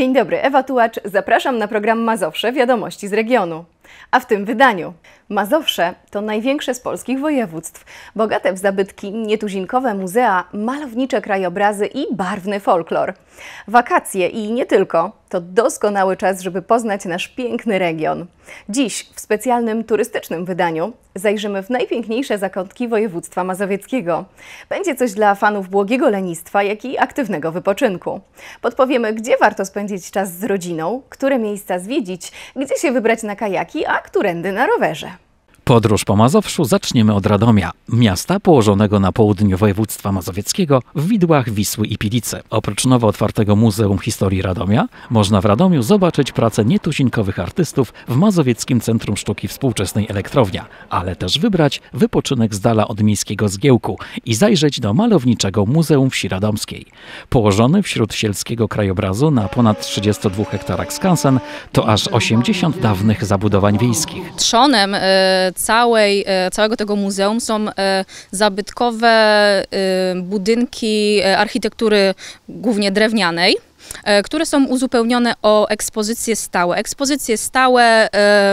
Dzień dobry, Ewa Tułacz. Zapraszam na program Mazowsze – Wiadomości z regionu. A w tym wydaniu Mazowsze to największe z polskich województw. Bogate w zabytki nietuzinkowe muzea, malownicze krajobrazy i barwny folklor. Wakacje i nie tylko to doskonały czas, żeby poznać nasz piękny region. Dziś w specjalnym turystycznym wydaniu zajrzymy w najpiękniejsze zakątki województwa mazowieckiego. Będzie coś dla fanów błogiego lenistwa, jak i aktywnego wypoczynku. Podpowiemy, gdzie warto spędzić czas z rodziną, które miejsca zwiedzić, gdzie się wybrać na kajaki, a którędy na rowerze. Podróż po Mazowszu zaczniemy od Radomia, miasta położonego na południu województwa mazowieckiego w widłach Wisły i Pilicy. Oprócz nowo otwartego Muzeum Historii Radomia, można w Radomiu zobaczyć pracę nietuzinkowych artystów w Mazowieckim Centrum Sztuki Współczesnej Elektrownia, ale też wybrać wypoczynek z dala od miejskiego zgiełku i zajrzeć do malowniczego Muzeum Wsi Radomskiej. Położony wśród sielskiego krajobrazu na ponad 32 hektarach skansen to aż 80 dawnych zabudowań wiejskich. Trzonem całego tego muzeum są zabytkowe budynki architektury głównie drewnianej, które są uzupełnione o ekspozycje stałe. Ekspozycje stałe,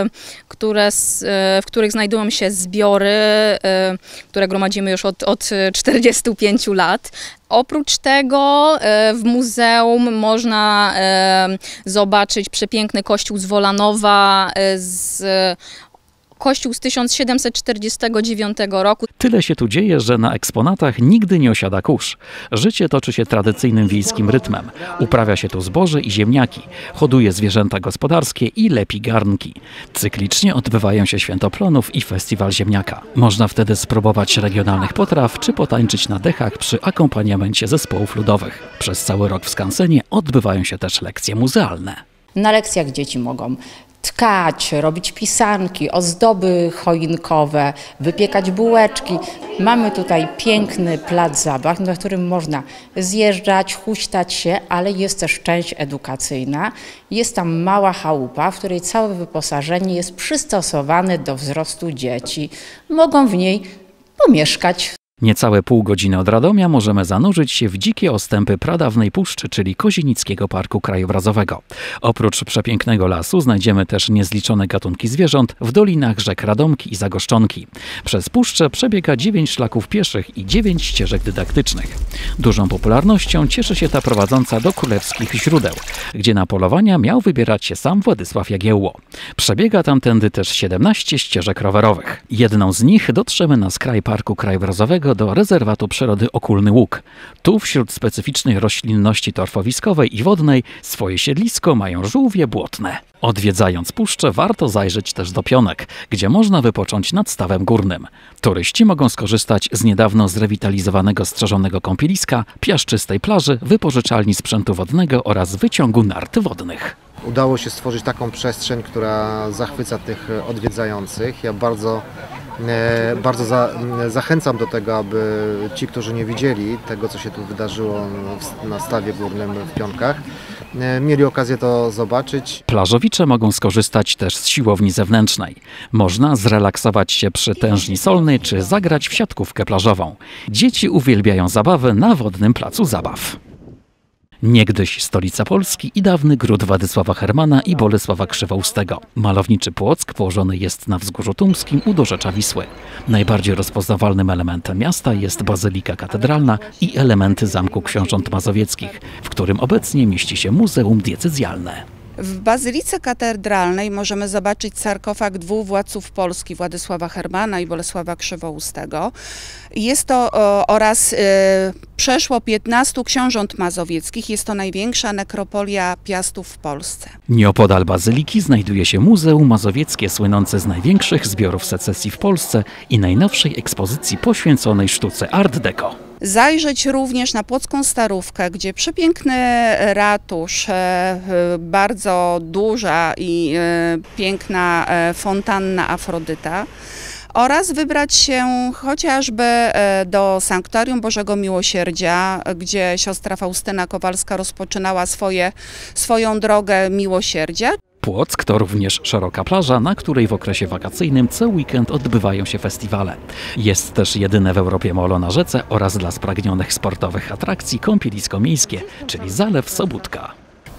w których znajdują się zbiory, które gromadzimy już od 45 lat. Oprócz tego w muzeum można zobaczyć przepiękny kościół z Wolanowa, kościół z 1749 roku. Tyle się tu dzieje, że na eksponatach nigdy nie osiada kurz. Życie toczy się tradycyjnym wiejskim rytmem. Uprawia się tu zboże i ziemniaki, hoduje zwierzęta gospodarskie i lepi garnki. Cyklicznie odbywają się świętoplonów i festiwal ziemniaka. Można wtedy spróbować regionalnych potraw czy potańczyć na dechach przy akompaniamencie zespołów ludowych. Przez cały rok w skansenie odbywają się też lekcje muzealne. Na lekcjach dzieci mogą tkać, robić pisanki, ozdoby choinkowe, wypiekać bułeczki. Mamy tutaj piękny plac zabaw, na którym można zjeżdżać, huśtać się, ale jest też część edukacyjna. Jest tam mała chałupa, w której całe wyposażenie jest przystosowane do wzrostu dzieci. Mogą w niej pomieszkać. Niecałe pół godziny od Radomia możemy zanurzyć się w dzikie ostępy pradawnej puszczy, czyli Kozienickiego Parku Krajobrazowego. Oprócz przepięknego lasu znajdziemy też niezliczone gatunki zwierząt w dolinach rzek Radomki i Zagoszczonki. Przez puszczę przebiega 9 szlaków pieszych i 9 ścieżek dydaktycznych. Dużą popularnością cieszy się ta prowadząca do królewskich źródeł, gdzie na polowania miał wybierać się sam Władysław Jagiełło. Przebiega tamtędy też 17 ścieżek rowerowych. Jedną z nich dotrzemy na skraj Parku Krajobrazowego do rezerwatu przyrody Okulny Łuk. Tu wśród specyficznej roślinności torfowiskowej i wodnej swoje siedlisko mają żółwie błotne. Odwiedzając puszczę warto zajrzeć też do Pionek, gdzie można wypocząć nad stawem górnym. Turyści mogą skorzystać z niedawno zrewitalizowanego strzeżonego kąpieliska, piaszczystej plaży, wypożyczalni sprzętu wodnego oraz wyciągu nart wodnych. Udało się stworzyć taką przestrzeń, która zachwyca tych odwiedzających. Ja bardzo zachęcam do tego, aby ci, którzy nie widzieli tego, co się tu wydarzyło na stawie górnym w Pionkach, mieli okazję to zobaczyć. Plażowicze mogą skorzystać też z siłowni zewnętrznej. Można zrelaksować się przy tężni solnej czy zagrać w siatkówkę plażową. Dzieci uwielbiają zabawy na wodnym placu zabaw. Niegdyś stolica Polski i dawny gród Władysława Hermana i Bolesława Krzywoustego. Malowniczy Płock położony jest na Wzgórzu Tumskim u dorzecza Wisły. Najbardziej rozpoznawalnym elementem miasta jest bazylika katedralna i elementy Zamku Książąt Mazowieckich, w którym obecnie mieści się Muzeum Diecezjalne. W Bazylice Katedralnej możemy zobaczyć sarkofag dwóch władców Polski, Władysława Hermana i Bolesława Krzywoustego. Jest to oraz przeszło 15 książąt mazowieckich. Jest to największa nekropolia Piastów w Polsce. Nieopodal bazyliki znajduje się Muzeum Mazowieckie, słynące z największych zbiorów secesji w Polsce i najnowszej ekspozycji poświęconej sztuce Art Deco. Zajrzeć również na Płocką Starówkę, gdzie przepiękny ratusz, bardzo duża i piękna fontanna Afrodyta. Oraz wybrać się chociażby do Sanktuarium Bożego Miłosierdzia, gdzie siostra Faustyna Kowalska rozpoczynała swoją drogę miłosierdzia. Płock to również szeroka plaża, na której w okresie wakacyjnym co weekend odbywają się festiwale. Jest też jedyne w Europie molo na rzece oraz dla spragnionych sportowych atrakcji kąpielisko miejskie, czyli Zalew Sobótka.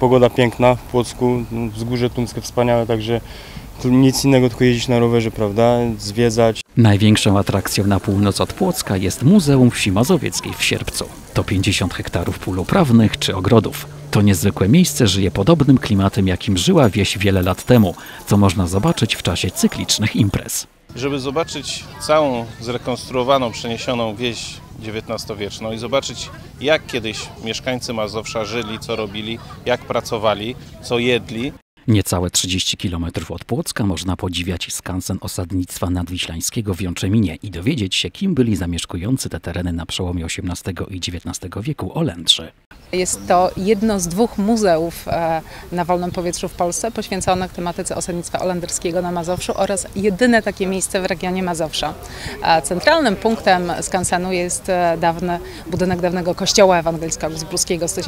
pogoda piękna w Płocku, wzgórze tumskie wspaniałe, także tu nic innego, tylko jeździć na rowerze, prawda, zwiedzać. Największą atrakcją na północ od Płocka jest Muzeum Wsi Mazowieckiej w Sierpcu. To 50 hektarów pól uprawnych czy ogrodów. To niezwykłe miejsce żyje podobnym klimatem, jakim żyła wieś wiele lat temu, co można zobaczyć w czasie cyklicznych imprez. Żeby zobaczyć całą zrekonstruowaną, przeniesioną wieś XIX-wieczną i zobaczyć, jak kiedyś mieszkańcy Mazowsza żyli, co robili, jak pracowali, co jedli. Niecałe 30 km od Płocka można podziwiać skansen osadnictwa nadwiślańskiego w Jączeminie i dowiedzieć się, kim byli zamieszkujący te tereny na przełomie XVIII i XIX wieku Olędrzy. Jest to jedno z 2 muzeów na wolnym powietrzu w Polsce poświęconych tematyce osadnictwa olenderskiego na Mazowszu oraz jedyne takie miejsce w regionie Mazowsza. Centralnym punktem skansenu jest budynek dawnego kościoła ewangelicko-luzbruskiego z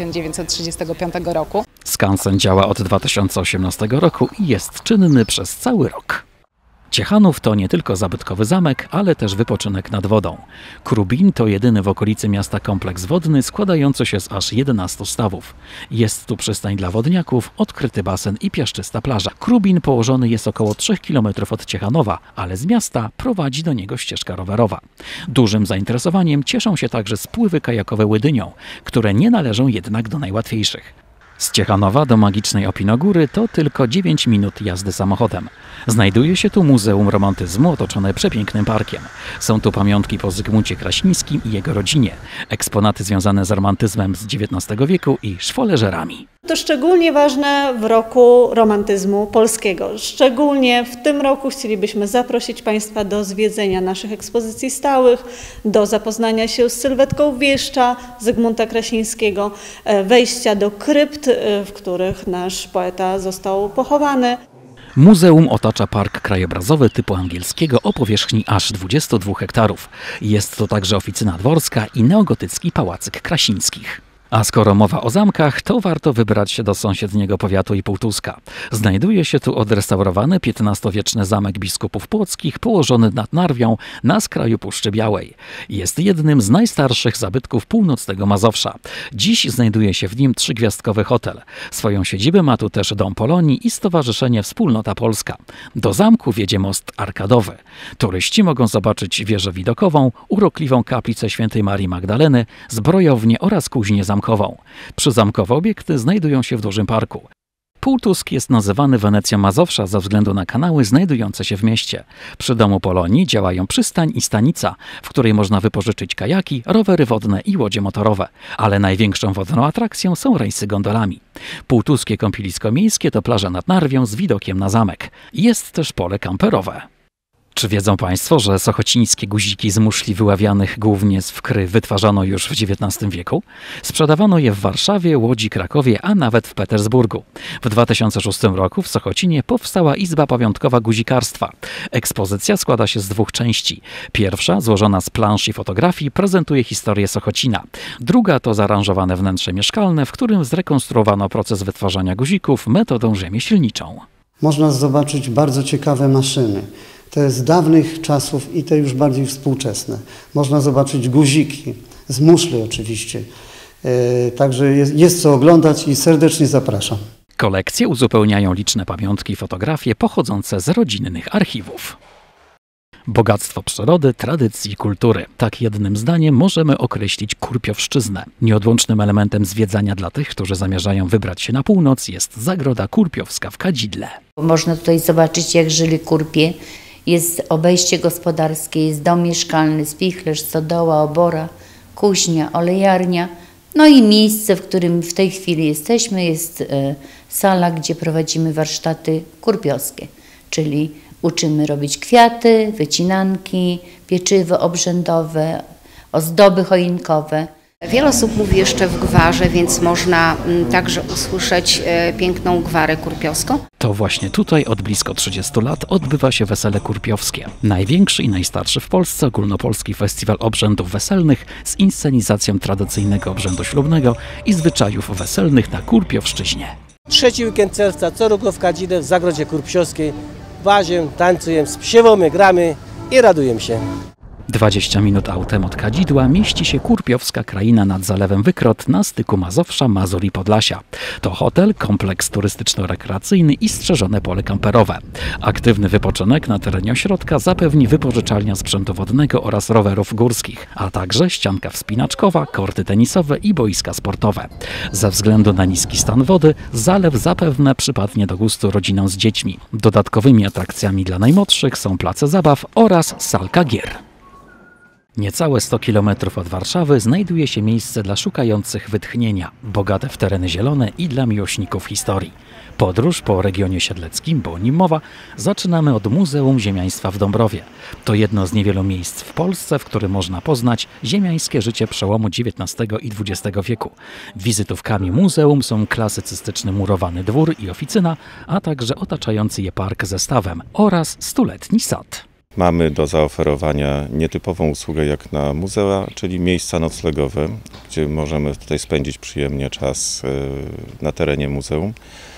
1935 roku. Skansen działa od 2018 roku i jest czynny przez cały rok. Ciechanów to nie tylko zabytkowy zamek, ale też wypoczynek nad wodą. Krubin to jedyny w okolicy miasta kompleks wodny składający się z aż 11 stawów. Jest tu przystań dla wodniaków, odkryty basen i piaszczysta plaża. Krubin położony jest około 3 km od Ciechanowa, ale z miasta prowadzi do niego ścieżka rowerowa. Dużym zainteresowaniem cieszą się także spływy kajakowe Łydynią, które nie należą jednak do najłatwiejszych. Z Ciechanowa do magicznej Opinogóry to tylko 9 minut jazdy samochodem. Znajduje się tu Muzeum Romantyzmu otoczone przepięknym parkiem. Są tu pamiątki po Zygmuncie Kraśnickim i jego rodzinie, eksponaty związane z romantyzmem z XIX wieku i szwoleżerami. To szczególnie ważne w roku romantyzmu polskiego. Szczególnie w tym roku chcielibyśmy zaprosić Państwa do zwiedzenia naszych ekspozycji stałych, do zapoznania się z sylwetką wieszcza Zygmunta Kraśnickiego, wejścia do krypt, w których nasz poeta został pochowany. Muzeum otacza park krajobrazowy typu angielskiego o powierzchni aż 22 hektarów. Jest to także oficyna dworska i neogotycki pałacyk Krasińskich. A skoro mowa o zamkach, to warto wybrać się do sąsiedniego powiatu i Półtuska. Znajduje się tu odrestaurowany XV-wieczny zamek biskupów płockich położony nad Narwią na skraju Puszczy Białej. Jest jednym z najstarszych zabytków północnego Mazowsza. Dziś znajduje się w nim 3-gwiazdkowy hotel. Swoją siedzibę ma tu też Dom Polonii i Stowarzyszenie Wspólnota Polska. Do zamku wiedzie most arkadowy. Turyści mogą zobaczyć wieżę widokową, urokliwą kaplicę Świętej Marii Magdaleny, zbrojownię oraz kuźnię zamkową. Przyzamkowe obiekty znajdują się w dużym parku. Półtusk jest nazywany Wenecją Mazowsza ze względu na kanały znajdujące się w mieście. Przy Domu Polonii działają przystań i stanica, w której można wypożyczyć kajaki, rowery wodne i łodzie motorowe. Ale największą wodną atrakcją są rejsy gondolami. Półtuskie kąpielisko miejskie to plaża nad Narwią z widokiem na zamek. Jest też pole kamperowe. Czy wiedzą Państwo, że sochocińskie guziki z muszli wyławianych głównie z wkry wytwarzano już w XIX wieku? Sprzedawano je w Warszawie, Łodzi, Krakowie, a nawet w Petersburgu. W 2006 roku w Sochocinie powstała Izba Pamiątkowa Guzikarstwa. Ekspozycja składa się z 2 części. Pierwsza, złożona z plansz i fotografii, prezentuje historię Sochocina. Druga to zaaranżowane wnętrze mieszkalne, w którym zrekonstruowano proces wytwarzania guzików metodą rzemieślniczą. Można zobaczyć bardzo ciekawe maszyny. Te z dawnych czasów i te już bardziej współczesne. Można zobaczyć guziki, z muszli oczywiście. Także jest co oglądać i serdecznie zapraszam. Kolekcje uzupełniają liczne pamiątki i fotografie pochodzące z rodzinnych archiwów. Bogactwo przyrody, tradycji i kultury. Tak jednym zdaniem możemy określić Kurpiowszczyznę. Nieodłącznym elementem zwiedzania dla tych, którzy zamierzają wybrać się na północ, jest Zagroda Kurpiowska w Kadzidle. Można tutaj zobaczyć, jak żyli Kurpie. Jest obejście gospodarskie, jest dom mieszkalny, spichlerz, stodoła, obora, kuźnia, olejarnia. No i miejsce, w którym w tej chwili jesteśmy, jest sala, gdzie prowadzimy warsztaty kurpiowskie, czyli uczymy robić kwiaty, wycinanki, pieczywo obrzędowe, ozdoby choinkowe. Wiele osób mówi jeszcze w gwarze, więc można także usłyszeć piękną gwarę kurpiowską. To właśnie tutaj od blisko 30 lat odbywa się wesele kurpiowskie. Największy i najstarszy w Polsce ogólnopolski festiwal obrzędów weselnych z inscenizacją tradycyjnego obrzędu ślubnego i zwyczajów weselnych na Kurpiowszczyźnie. 3. weekend czerwca co roku w Kadzidle w Zagrodzie Kurpiowskiej. Waziem, tańcujemy, śpiewamy, gramy i radujemy się. 20 minut autem od Kadzidła mieści się Kurpiowska Kraina nad Zalewem Wykrot na styku Mazowsza, Mazur i Podlasia. To hotel, kompleks turystyczno-rekreacyjny i strzeżone pole kamperowe. Aktywny wypoczynek na terenie ośrodka zapewni wypożyczalnia sprzętu wodnego oraz rowerów górskich, a także ścianka wspinaczkowa, korty tenisowe i boiska sportowe. Ze względu na niski stan wody, zalew zapewne przypadnie do gustu rodzinom z dziećmi. Dodatkowymi atrakcjami dla najmłodszych są place zabaw oraz salka gier. Niecałe 100 km od Warszawy znajduje się miejsce dla szukających wytchnienia, bogate w tereny zielone i dla miłośników historii. Podróż po regionie siedleckim, bo o nim mowa, zaczynamy od Muzeum Ziemiaństwa w Dąbrowie. To jedno z niewielu miejsc w Polsce, w którym można poznać ziemiańskie życie przełomu XIX i XX wieku. Wizytówkami muzeum są klasycystyczny murowany dwór i oficyna, a także otaczający je park ze stawem oraz stuletni sad. Mamy do zaoferowania nietypową usługę jak na muzea, czyli miejsca noclegowe, gdzie możemy tutaj spędzić przyjemnie czas na terenie muzeum.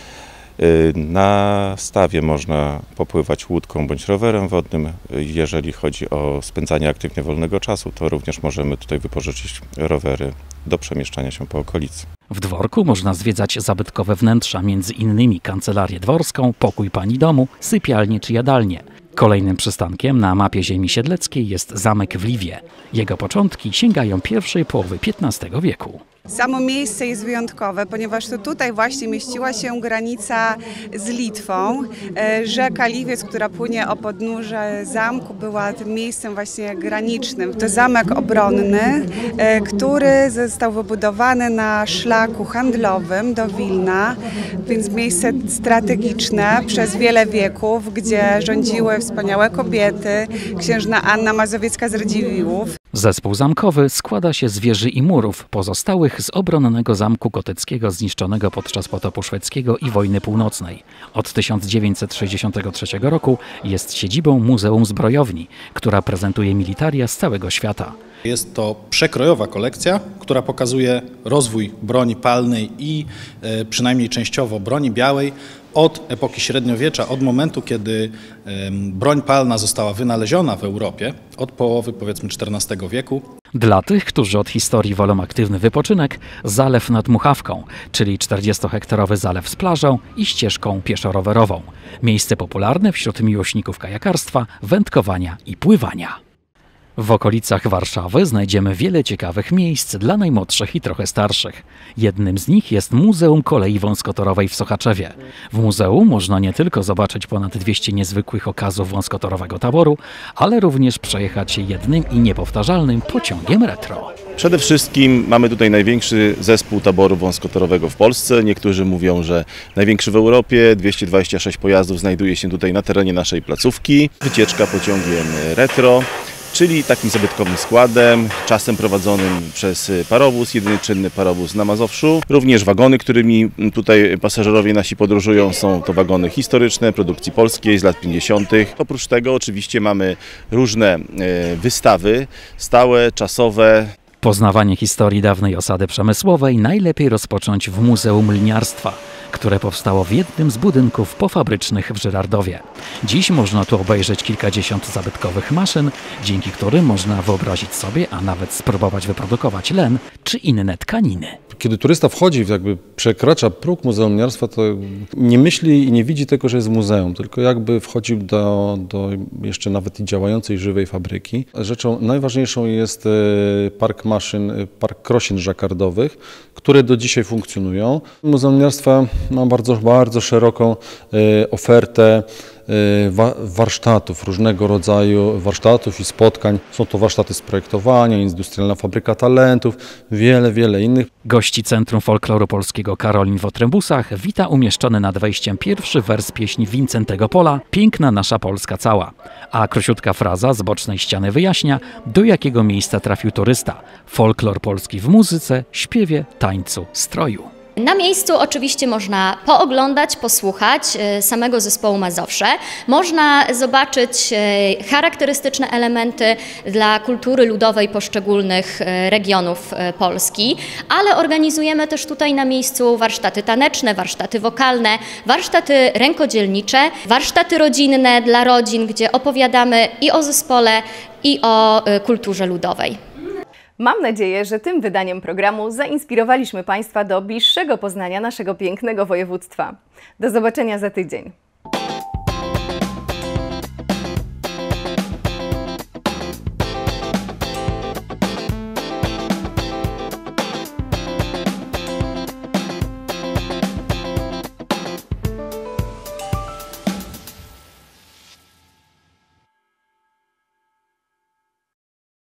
Na stawie można popływać łódką bądź rowerem wodnym. Jeżeli chodzi o spędzanie aktywnie wolnego czasu, to również możemy tutaj wypożyczyć rowery do przemieszczania się po okolicy. W dworku można zwiedzać zabytkowe wnętrza, między innymi kancelarię dworską, pokój pani domu, sypialnię czy jadalnię. Kolejnym przystankiem na mapie ziemi siedleckiej jest zamek w Liwie. Jego początki sięgają pierwszej połowy XV wieku. Samo miejsce jest wyjątkowe, ponieważ to tutaj właśnie mieściła się granica z Litwą. Rzeka Liwiec, która płynie o podnóże zamku, była tym miejscem właśnie granicznym. To zamek obronny, który został wybudowany na szlaku handlowym do Wilna, więc miejsce strategiczne przez wiele wieków, gdzie rządziły wspaniałe kobiety, księżna Anna Mazowiecka z Radziwiłłów. Zespół zamkowy składa się z wieży i murów pozostałych z obronnego zamku gotyckiego zniszczonego podczas potopu szwedzkiego i wojny północnej. Od 1963 roku jest siedzibą Muzeum Zbrojowni, która prezentuje militaria z całego świata. Jest to przekrojowa kolekcja, która pokazuje rozwój broni palnej i przynajmniej częściowo broni białej od epoki średniowiecza, od momentu, kiedy broń palna została wynaleziona w Europie, od połowy powiedzmy XIV wieku. Dla tych, którzy od historii wolą aktywny wypoczynek, zalew nad Muchawką, czyli 40-hektarowy zalew z plażą i ścieżką pieszo-rowerową. Miejsce popularne wśród miłośników kajakarstwa, wędkowania i pływania. W okolicach Warszawy znajdziemy wiele ciekawych miejsc dla najmłodszych i trochę starszych. Jednym z nich jest Muzeum Kolei Wąskotorowej w Sochaczewie. W muzeum można nie tylko zobaczyć ponad 200 niezwykłych okazów wąskotorowego taboru, ale również przejechać się jednym i niepowtarzalnym pociągiem retro. Przede wszystkim mamy tutaj największy zespół taboru wąskotorowego w Polsce. Niektórzy mówią, że największy w Europie. 226 pojazdów znajduje się tutaj na terenie naszej placówki. Wycieczka pociągiem retro, czyli takim zabytkowym składem, czasem prowadzonym przez parowóz, jedyny czynny parowóz na Mazowszu. Również wagony, którymi tutaj pasażerowie nasi podróżują, są to wagony historyczne, produkcji polskiej z lat 50. Oprócz tego oczywiście mamy różne wystawy stałe, czasowe. Poznawanie historii dawnej osady przemysłowej najlepiej rozpocząć w Muzeum Liniarstwa, które powstało w jednym z budynków pofabrycznych w Żyrardowie. Dziś można tu obejrzeć kilkadziesiąt zabytkowych maszyn, dzięki którym można wyobrazić sobie, a nawet spróbować wyprodukować len czy inne tkaniny. Kiedy turysta wchodzi, jakby przekracza próg Muzeum Liniarstwa, to nie myśli i nie widzi tego, że jest muzeum, tylko jakby wchodził do jeszcze nawet i działającej żywej fabryki. Rzeczą najważniejszą jest park maszyn, park krosin żakardowych, które do dzisiaj funkcjonują. Muzeum Liniarstwa ma bardzo szeroką ofertę warsztatów, różnego rodzaju warsztatów i spotkań. Są to warsztaty z projektowania, industrialna fabryka talentów, wiele innych. Gości Centrum Folkloru Polskiego Karolin w Otrębusach wita umieszczony nad wejściem pierwszy wers pieśni Wincentego Pola „Piękna nasza Polska cała”, a króciutka fraza z bocznej ściany wyjaśnia, do jakiego miejsca trafił turysta. Folklor polski w muzyce, śpiewie, tańcu, stroju. Na miejscu oczywiście można pooglądać, posłuchać samego zespołu Mazowsze. Można zobaczyć charakterystyczne elementy dla kultury ludowej poszczególnych regionów Polski, ale organizujemy też tutaj na miejscu warsztaty taneczne, warsztaty wokalne, warsztaty rękodzielnicze, warsztaty rodzinne dla rodzin, gdzie opowiadamy i o zespole, i o kulturze ludowej. Mam nadzieję, że tym wydaniem programu zainspirowaliśmy Państwa do bliższego poznania naszego pięknego województwa. Do zobaczenia za tydzień.